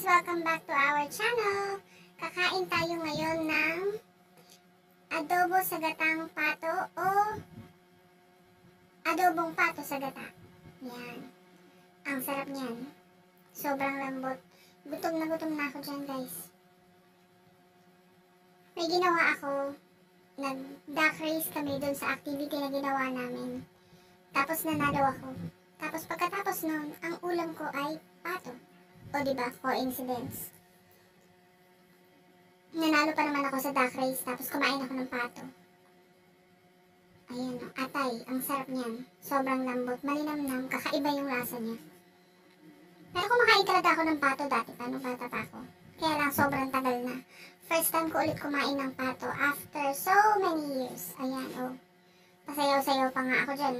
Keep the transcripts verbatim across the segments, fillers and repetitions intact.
guys! Welcome back to our channel! Kakain tayo ngayon ng adobo sa gatang pato o adobong pato sa gata. Yan. Ang sarap niyan. Sobrang lambot. Gutom na gutom na ako dyan, guys. May ginawa ako. Nag-duck race kami dun sa activity na ginawa namin. Tapos nanalo ako. Tapos pagkatapos nun, ang ulam ko ay pato. O diba, coincidence. Nanalo pa naman ako sa duck race, tapos kumain ako ng pato. Ayan o, atay, ang sarap niyan. Sobrang lambot, malinamnam, kakaiba yung lasa niya. Pero kumakain talaga ako ng pato dati pa, nung bata pa ako. Kaya lang sobrang tagal na. First time ko ulit kumain ng pato after so many years. Ayan o, pasayaw-sayaw pa nga ako dyan.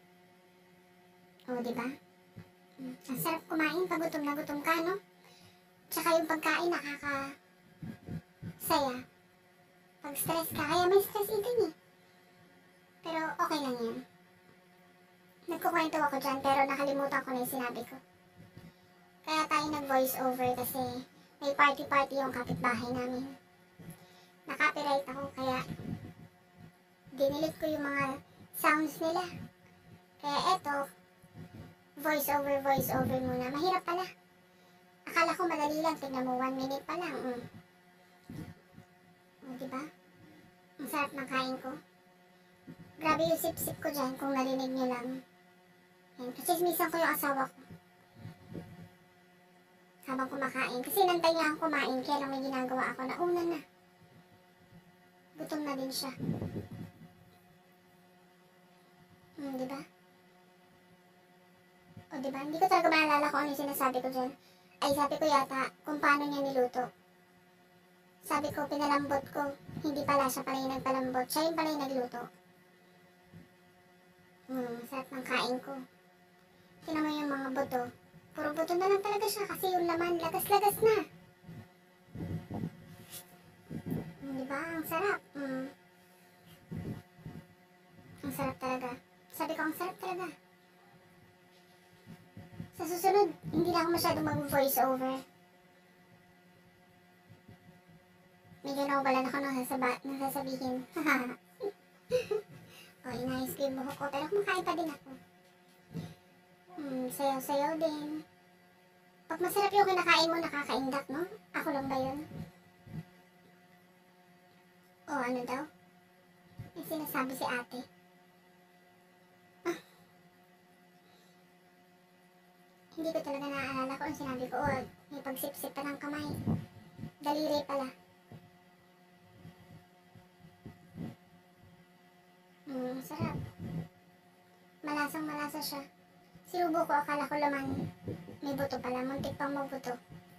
O diba? Ang sarap kumain pag gutom na gutom ka, no? Tsaka yung pagkain nakaka saya. Pag stress ka, kaya may stress eating eh. Pero okay lang yan. Nagkukwento ako dyan pero nakalimutan ko na yung sinabi ko. Kaya tayo nag-voice over kasi may party-party yung kapitbahay namin. Nakapiright ako kaya dinilit ko yung mga sounds nila. Kaya eto, voice over, voice over muna. Mahirap pala. Akala ko madali lang. Tignan mo, one minute pa lang. Mm. O, diba? Ang sarap ng kain ko. Grabe yung sip-sip ko dyan kung narinig nyo lang. Yan. Kasismisan ko yung asawa ko. Habang kumakain. Kasi nantay niya akong kumain. Kaya lang may ginagawa ako na una na. Gutom na din siya. Hmm, diba? O diba? Hindi ko talaga maalala kung ano yung sinasabi ko dyan. Ay, sabi ko yata kung paano niya niluto. Sabi ko, pinalambot ko. Hindi pala siya pala yung nagpalambot. Siya yung pala yung nagluto. Hmm, sarap ng kain ko. Tingnan mo yung mga buto. Puro buto na lang talaga siya kasi yung laman, lagas-lagas na. Hmm, diba? Ang sarap. Hmm. Ang sarap talaga. Sabi ko, ang sarap talaga. Sa susunod, hindi na ako masyadong mag-voice over. May ganobalan ako nang sasaba, sasabihin. O, inayos ko yung buhok ko, pero kumakain pa din ako. Hmm, sayaw-sayaw din. Pag masarap yung kinakain mo, nakakaindak, no? Ako lang ba yun? O, ano daw? May sinasabi si ate. Hindi ko talaga naaalala kung ang sinabi ko. O, may pagsip-sip pa ng kamay. Daliri pala. Hmm, sarap. Malasang malasa siya. Sinubo ko, akala ko laman. May buto pala, muntik pang magbuto.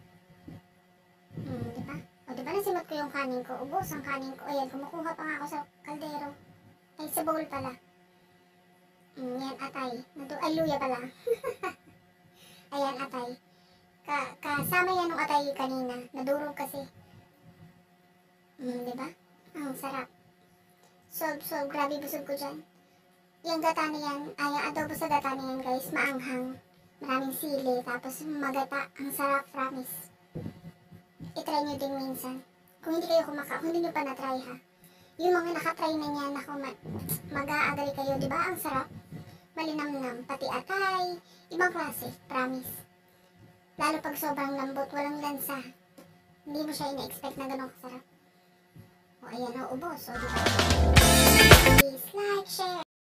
Hmm, diba? O, diba nasimot ko yung kanin ko? Ubos ang kanin ko. Ayan, kumukuha pa nga ako sa kaldero. Ay, sa bowl pala. Hmm, yan, atay. Natu ay, luya pala. Ayan, atay. Ka kasama yan ng atay kanina. Nadurog kasi. Hmm, diba? Ang sarap. Sob, sob. Grabe busog ko dyan. Yung gata niyan, ay ang adobo sa gata niyan, guys. Maanghang. Maraming sili. Tapos magata. Ang sarap, promise. I-try nyo din minsan. Kung hindi kayo kumaka, kung hindi nyo pa na-try ha. Yung mga nakatry na niyan, ako mag-aagali kayo. Diba? Ang sarap. Malinamnam. Pati atay. Ibang klase, promise. Lalo pag sobrang lambot, walang lansa. Hindi mo siya ina-expect na ganun kasarap. O, ayan, o, ubos. O, diba? Please like, share.